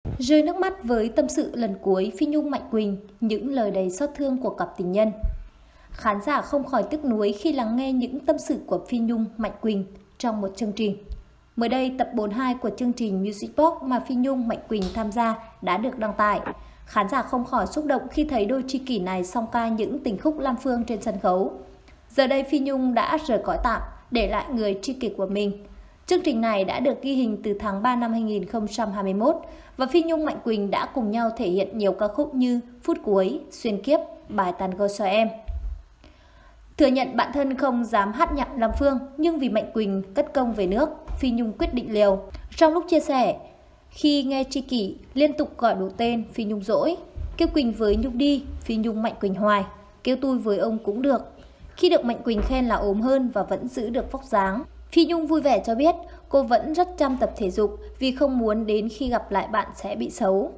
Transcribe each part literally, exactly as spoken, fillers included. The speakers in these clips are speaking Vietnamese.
Rơi nước mắt với tâm sự lần cuối Phi Nhung Mạnh Quỳnh, những lời đầy xót thương của cặp tình nhân. Khán giả không khỏi tiếc nuối khi lắng nghe những tâm sự của Phi Nhung Mạnh Quỳnh trong một chương trình. Mới đây, tập bốn mươi hai của chương trình Music Box mà Phi Nhung Mạnh Quỳnh tham gia đã được đăng tải. Khán giả không khỏi xúc động khi thấy đôi tri kỷ này song ca những tình khúc lam phương trên sân khấu. Giờ đây Phi Nhung đã rời cõi tạm, để lại người tri kỷ của mình. Chương trình này đã được ghi hình từ tháng ba năm hai nghìn không trăm hai mươi mốt và Phi Nhung Mạnh Quỳnh đã cùng nhau thể hiện nhiều ca khúc như Phút Cuối, Xuyên Kiếp, Bài Tango cho em. Thừa nhận bản thân không dám hát nhạc lam phương, nhưng vì Mạnh Quỳnh cất công về nước, Phi Nhung quyết định liều. Trong lúc chia sẻ, khi nghe tri kỷ liên tục gọi đủ tên, Phi Nhung dỗi, kêu Quỳnh với Nhung đi, Phi Nhung Mạnh Quỳnh hoài, kêu tôi với ông cũng được. Khi được Mạnh Quỳnh khen là ốm hơn và vẫn giữ được vóc dáng, Phi Nhung vui vẻ cho biết cô vẫn rất chăm tập thể dục vì không muốn đến khi gặp lại bạn sẽ bị xấu.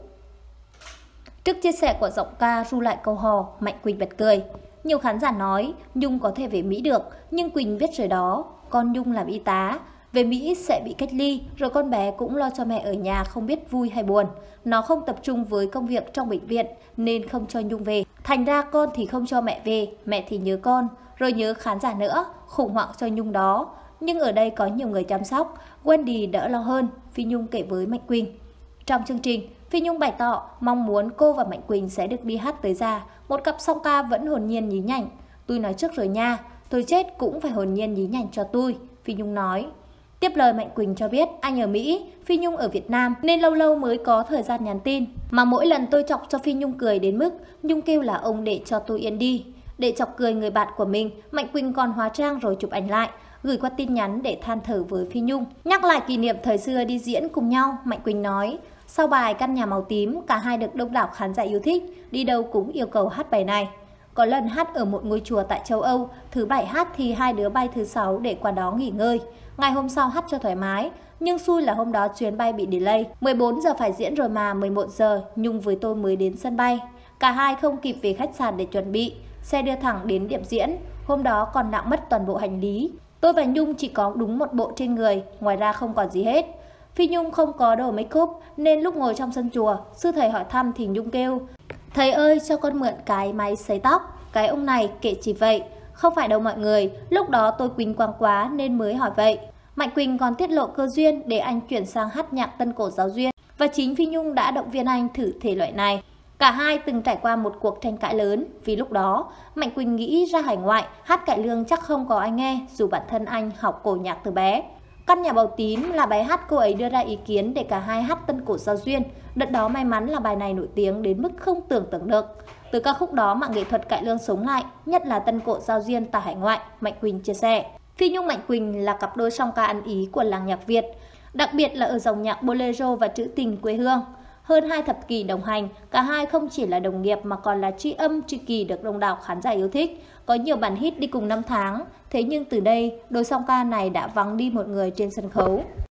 Trước chia sẻ của giọng ca ru lại câu hò, Mạnh Quỳnh bật cười. Nhiều khán giả nói Nhung có thể về Mỹ được, nhưng Quỳnh viết rồi đó, con Nhung làm y tá, về Mỹ sẽ bị cách ly, rồi con bé cũng lo cho mẹ ở nhà không biết vui hay buồn. Nó không tập trung với công việc trong bệnh viện nên không cho Nhung về. Thành ra con thì không cho mẹ về, mẹ thì nhớ con, rồi nhớ khán giả nữa, khủng hoảng cho Nhung đó. Nhưng ở đây có nhiều người chăm sóc, Wendy đỡ lo hơn, Phi Nhung kể với Mạnh Quỳnh. Trong chương trình, Phi Nhung bày tỏ mong muốn cô và Mạnh Quỳnh sẽ được đi hát tới già, một cặp song ca vẫn hồn nhiên nhí nhảnh. Tôi nói trước rồi nha, tôi chết cũng phải hồn nhiên nhí nhảnh cho tôi, Phi Nhung nói. Tiếp lời, Mạnh Quỳnh cho biết anh ở Mỹ, Phi Nhung ở Việt Nam nên lâu lâu mới có thời gian nhắn tin. Mà mỗi lần tôi chọc cho Phi Nhung cười đến mức Nhung kêu là ông để cho tôi yên đi. Để chọc cười người bạn của mình, Mạnh Quỳnh còn hóa trang rồi chụp ảnh lại, gửi qua tin nhắn để than thở với Phi Nhung. Nhắc lại kỷ niệm thời xưa đi diễn cùng nhau, Mạnh Quỳnh nói, sau bài Căn Nhà Màu Tím, cả hai được đông đảo khán giả yêu thích, đi đâu cũng yêu cầu hát bài này. Có lần hát ở một ngôi chùa tại châu Âu, thứ bảy hát thì hai đứa bay thứ sáu để qua đó nghỉ ngơi. Ngày hôm sau hát cho thoải mái, nhưng xui là hôm đó chuyến bay bị delay. mười bốn giờ phải diễn rồi mà mười một giờ Nhung với tôi mới đến sân bay. Cả hai không kịp về khách sạn để chuẩn bị, xe đưa thẳng đến điểm diễn. Hôm đó còn nặng mất toàn bộ hành lý. Tôi và Nhung chỉ có đúng một bộ trên người, ngoài ra không còn gì hết. Phi Nhung không có đồ make up nên lúc ngồi trong sân chùa, sư thầy hỏi thăm thì Nhung kêu: "Thầy ơi, cho con mượn cái máy sấy tóc." Cái ông này kệ chỉ vậy, không phải đâu mọi người, lúc đó tôi quỳnh quáng quá nên mới hỏi vậy. Mạnh Quỳnh còn tiết lộ cơ duyên để anh chuyển sang hát nhạc tân cổ giáo duyên, và chính Phi Nhung đã động viên anh thử thể loại này. Cả hai từng trải qua một cuộc tranh cãi lớn, vì lúc đó Mạnh Quỳnh nghĩ ra hải ngoại hát cải lương chắc không có ai nghe, dù bản thân anh học cổ nhạc từ bé. Căn Nhà Màu Tím là bài hát cô ấy đưa ra ý kiến để cả hai hát tân cổ giao duyên. Đợt đó may mắn là bài này nổi tiếng đến mức không tưởng tượng được. Từ ca khúc đó mà nghệ thuật cải lương sống lại, nhất là tân cổ giao duyên tại hải ngoại, Mạnh Quỳnh chia sẻ. Phi Nhung Mạnh Quỳnh là cặp đôi song ca ăn ý của làng nhạc Việt, đặc biệt là ở dòng nhạc bolero và trữ tình quê hương. Hơn hai thập kỷ đồng hành, cả hai không chỉ là đồng nghiệp mà còn là tri âm tri kỷ được đông đảo khán giả yêu thích. Có nhiều bản hit đi cùng năm tháng, thế nhưng từ đây, đôi song ca này đã vắng đi một người trên sân khấu.